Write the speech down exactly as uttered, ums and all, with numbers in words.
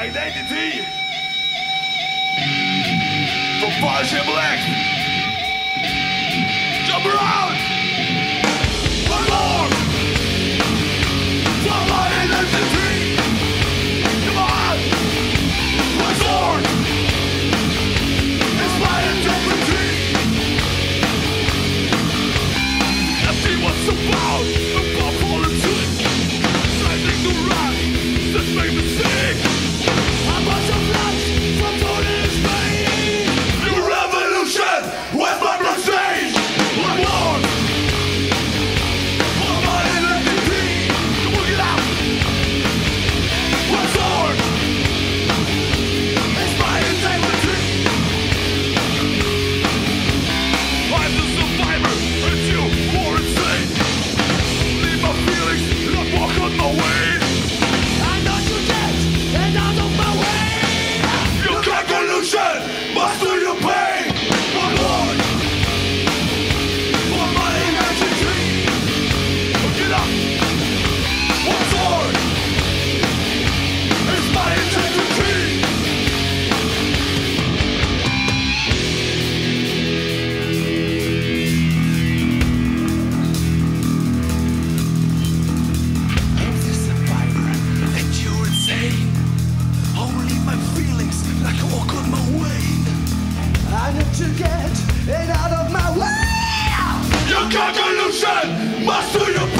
identity from Flash and Black. Jump around! One more! For my identity! Come on! One sword! It's my integrity! I see what's about, about politics. Sending the right that make me sick. A bunch of lies from Tony's veins. New revolution with my prestige. One more for my identity. Come on, get out. One sword. It's my integrity. I'm the survivor, and you are insane. Leave my feelings and walk on my way. I know you dead and out of my way. Your conclusion must do your pain. One more for my identity. Get up. One sword. It's my integrity. I'm the survivor and you're insane. Only my feelings like a walk on my way. I need to get it out of my way. Your conclusion must do your